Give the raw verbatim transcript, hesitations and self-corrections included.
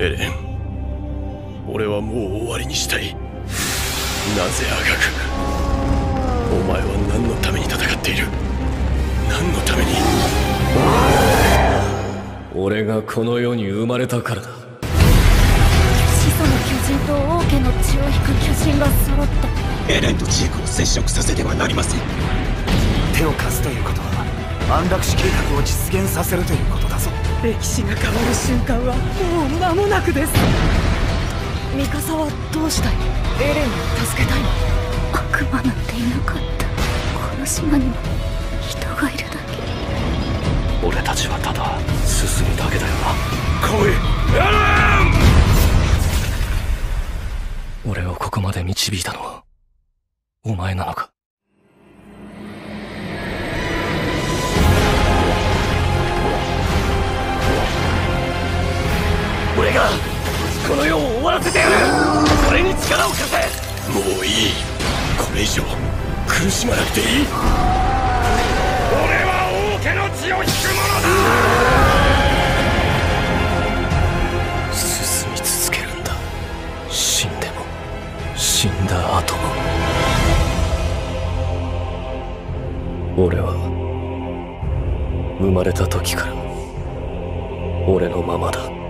エレン、俺はもう終わりにしたい。なぜあがく。お前は何のために戦っている。何のために。俺がこの世に生まれたからだ。 始祖の巨人と王家の血を引く巨人が揃った。 エレンとジークを接触させてはなりません。 手を貸すということは安楽死計画を実現させるということだぞ。 歴史が変わる瞬間はもう間もなくです。ミカサはどうしたい。エレンを助けたいの。 悪魔なんていなかった。この島にも人がいるだけ。 俺たちはただ進むだけだよな。 来い、エレン。俺をここまで導いたのはお前なのか。俺がこの世を終わらせてやる。俺に力を貸せ。もういい。これ以上苦しまなくていい。俺は王家の血を引く者だ。進み続けるんだ。死んでも死んだ後も。俺は生まれた時から俺のままだ。